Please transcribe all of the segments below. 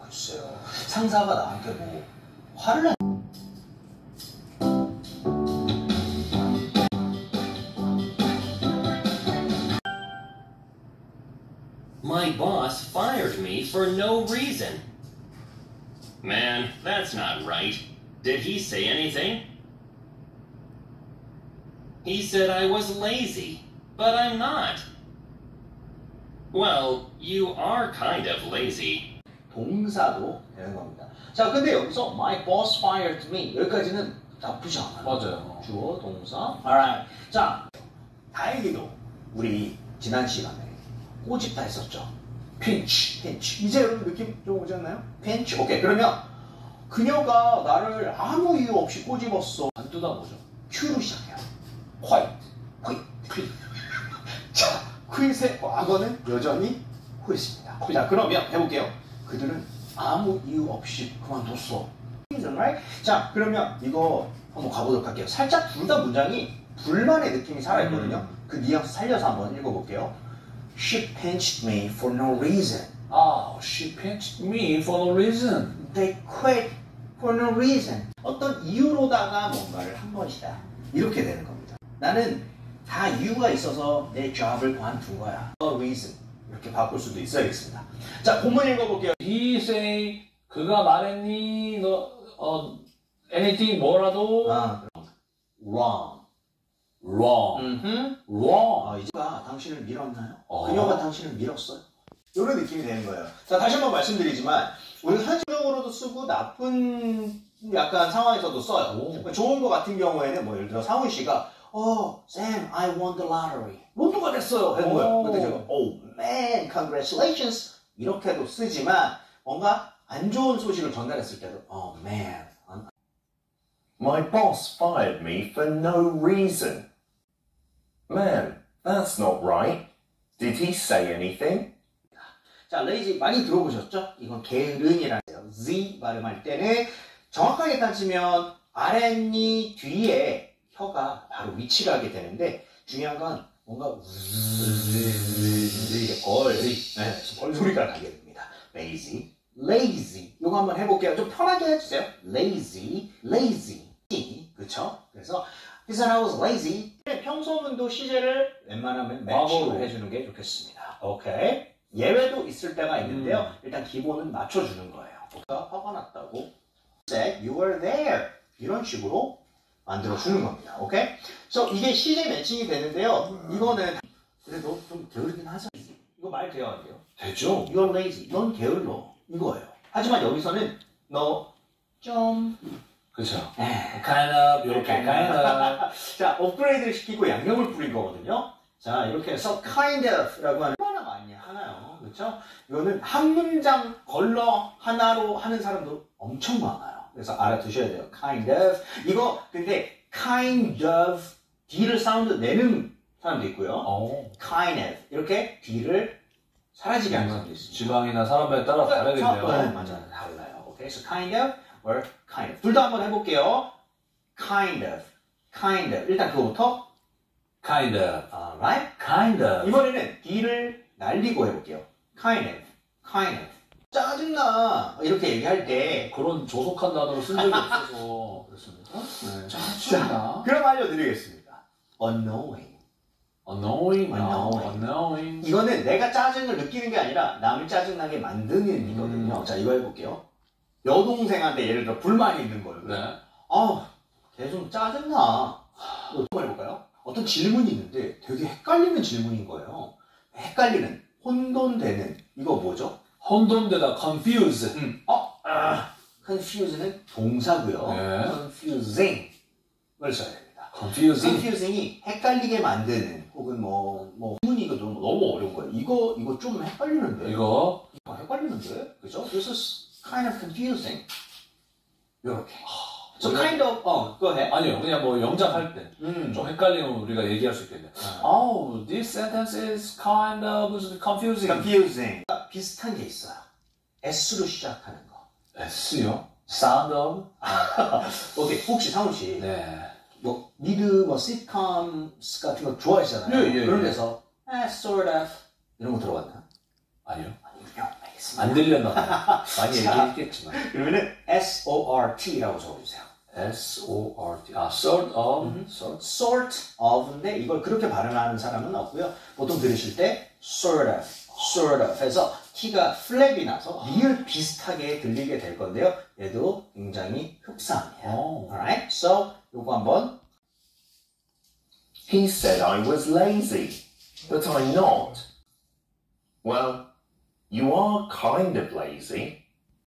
글쎄요. 상사가 나한테 뭐 화를 내. My boss fired me for no reason. Man, that's not right. Did he say anything? He said I was lazy, but I'm not. Well, you are kind of lazy. 동사도 되는 겁니다. 자, 근데 여기서 my boss fired me 여기까지는 나쁘지 않아요. 맞아요. 주어, 동사. Alright. 자, 다행히도 우리 지난 시간에 꼬집다 했었죠. pinch. 이제 여러분 느낌 좀 오지 않나요? pinch. 오케이. 그러면 그녀가 나를 아무 이유 없이 꼬집었어. 안 뜨다 뭐죠? Q로 시작해요. quit. 자, quit의 과거는 여전히 quit입니다. 자, 그러면 해볼게요. 그들은 아무 이유 없이 그만뒀어. right? 자, 그러면 이거 한번 가보도록 할게요. 살짝 둘 다 문장이 불만의 느낌이 살아있거든요. 그 뉘앙스 살려서 한번 읽어볼게요. She pinched me for no reason. She pinched me for no reason. They quit for no reason. 어떤 이유로다가 뭔가를 한 것이다. 이렇게 되는 겁니다. 나는 다 이유가 있어서 내 job을 관둔 거야. No reason. 이렇게 바꿀 수도 있어야겠습니다. 자, 본문 읽어볼게요. He say, 그가 말했니? 너, anything 뭐라도? Wrong. Wrong. 이제가 당신을 밀었나요? 그녀가 당신을 밀었어요. 이런 느낌이 되는 거예요. 자, 다시 한번 말씀드리지만 우리가 현실적으로도 쓰고 나쁜 약간 상황에서도 써요. 좋은 거 같은 경우에는 뭐 예를 들어 상훈 씨가 Sam, I won the lottery. 로또가 됐어요. 하는 거예요. 근데 제가 Oh man, congratulations. 이렇게도 쓰지만 뭔가 안 좋은 소식을 전달했을 때도 Oh man. My boss fired me for no reason. Man, that's not right. Did he say anything? 자, lazy 많이 들어보셨죠? 이건 게으른이라는 거예요. Z 발음할 때는 정확하게 따지면 아랫니 뒤에 혀가 바로 위치를 하게 되는데 중요한 건 뭔가 얼소리가 나게 됩니다. lazy. 이거 한번 해볼게요. 좀 편하게 해주세요. lazy. 그쵸? 그래서 He said I was lazy. 평소문도 시제를 웬만하면 매치로 해주는 게 좋겠습니다. 오케이. 예외도 있을 때가 있는데요. 일단 기본은 맞춰주는 거예요. 화가 났다고 said you were there. 이런 식으로 만들어주는 겁니다. 오케이? So 이게 시제 매칭이 되는데요. 이거는 그래도 좀 게으르긴 하죠. 이거 말 돼요, 안 돼요? 되죠. You're lazy. 넌 게을러. 이거예요. 하지만 여기서는 너 좀 그쵸. kind of, 이렇게 kind of. 자, 업그레이드를 시키고 양념을 뿌린 거거든요. 자, 이렇게 해서 kind of라고 하는 얼마나 많이 하나요? 그렇죠? 이거는 한 문장 걸러 하나로 하는 사람도 엄청 많아요. 그래서 알아두셔야 돼요. kind of. 이거 근데 kind of D를 사운드 내는 사람도 있고요. kind of 이렇게 D를 사라지게 하는 사람도 있습니다. 지방이나 사람에 따라 다르겠네요. 맞아요. 달라요. 오케이. 그래서 kind of or kind of. 둘 다 한번 해볼게요. kind of. 일단 그거부터 kind of. right? kind of. 이번에는 D를 날리고 해볼게요. kind of. 짜증나. 이렇게 얘기할 때 그런 조속한 단어를 쓴 적이 없어서 그렇습니까? 네. 짜증나. 그럼 알려드리겠습니다. annoying. 이거는 내가 짜증을 느끼는 게 아니라 남을 짜증나게 만드는 이거든요. 자, 이거 해볼게요. 여동생한테 예를 들어 불만이 있는 거예요. 네. 걔 좀 짜증나. 어떤 해볼까요? 어떤 질문이 있는데 되게 헷갈리는 질문인 거예요. 헷갈리는, 혼돈되는, 이거 뭐죠? 혼돈되다, confuse. confuse는 동사고요. 네. confusing을 써야 됩니다. confusing이 헷갈리게 만드는, 혹은 문이 이거 너무 어려운 거예요. 이거 좀 헷갈리는데. 이거 헷갈리는데, 그죠? This is kind of confusing. 이렇게. So kind of, go ahead. 아니요, 그냥 뭐 영작할 때 좀 헷갈리면 우리가 얘기할 수 있겠네요. This sentence is kind of confusing. 비슷한 게 있어요. S로 시작하는 거. S요? Sound of? 오케이, 혹시 상훈 씨, 네. 시트콤스 같은 거 좋아하시잖아요. 예. 그런 데서 sort of 이런 거 들어봤나? 아니요. 아니요. 하겠습니다. 안 들렸나 봐요. 많이 얘기했겠지만. 그러면은 SORT라고 적어주세요. S-O-R-T. sort of, sort. sort of인데 이걸 그렇게 발음하는 사람은 없고요. 보통 들으실 때 sort of 해서 T가 플랩이 나서 리을 비슷하게 들리게 될 건데요. 얘도 굉장히 흡사합니다. Alright, so 요거 한번. He said I was lazy, but I'm not. Well, you are kind of lazy.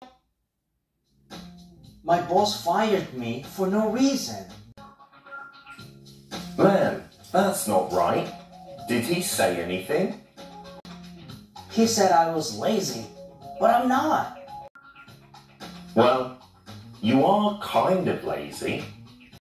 My boss fired me for no reason. Man, that's not right. Did he say anything? He said I was lazy, but I'm not. Well, you are kind of lazy.